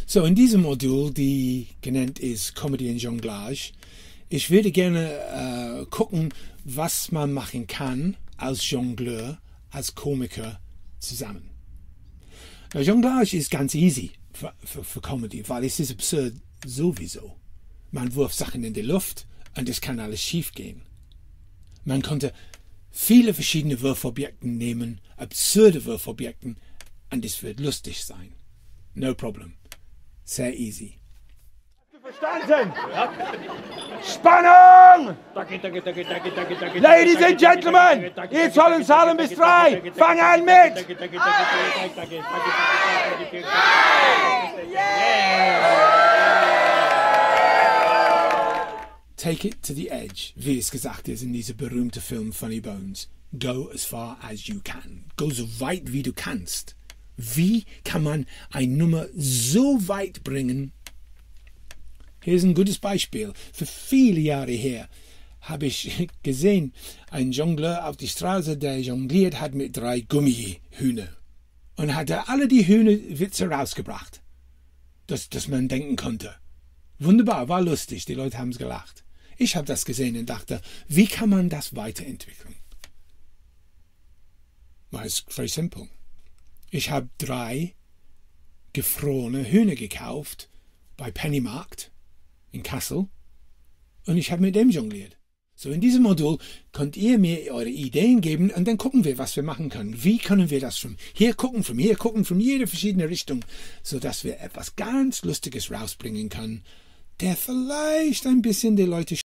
So, in diesem Modul, die genannt ist Comedy und Jonglage, ich würde gerne gucken, was man machen kann als Jongleur, als Komiker zusammen. Na, Jonglage ist ganz easy für Comedy, weil es ist absurd sowieso. Man wirft Sachen in die Luft und es kann alles schief gehen. Man konnte viele verschiedene Wurfobjekte nehmen, absurde Wurfobjekte, und es wird lustig sein. No problem. Sehr easy. Verstanden? Ja. Spannung! Ladies and Gentlemen, ihr sollen zahlen bis 3. Fang an mit! Take it to the edge, wie es gesagt ist in diesem berühmten Film Funny Bones. Go as far as you can. Go so weit wie du kannst. Wie kann man eine Nummer so weit bringen? Hier ist ein gutes Beispiel. Für viele Jahre her habe ich gesehen, ein Jongleur auf der Straße, der jongliert hat mit 3 Gummihühnern. Und hatte alle die Hühnerwitze rausgebracht, dass man denken konnte. Wunderbar, war lustig, die Leute haben es gelacht. Ich habe das gesehen und dachte, wie kann man das weiterentwickeln? War es very simple. Ich habe 3 gefrorene Hühner gekauft bei Pennymarkt in Kassel und ich habe mit dem jongliert. So, in diesem Modul könnt ihr mir eure Ideen geben und dann gucken wir, was wir machen können. Wie können wir das von hier gucken, von jeder verschiedene Richtung, sodass wir etwas ganz Lustiges rausbringen können, der vielleicht ein bisschen die Leute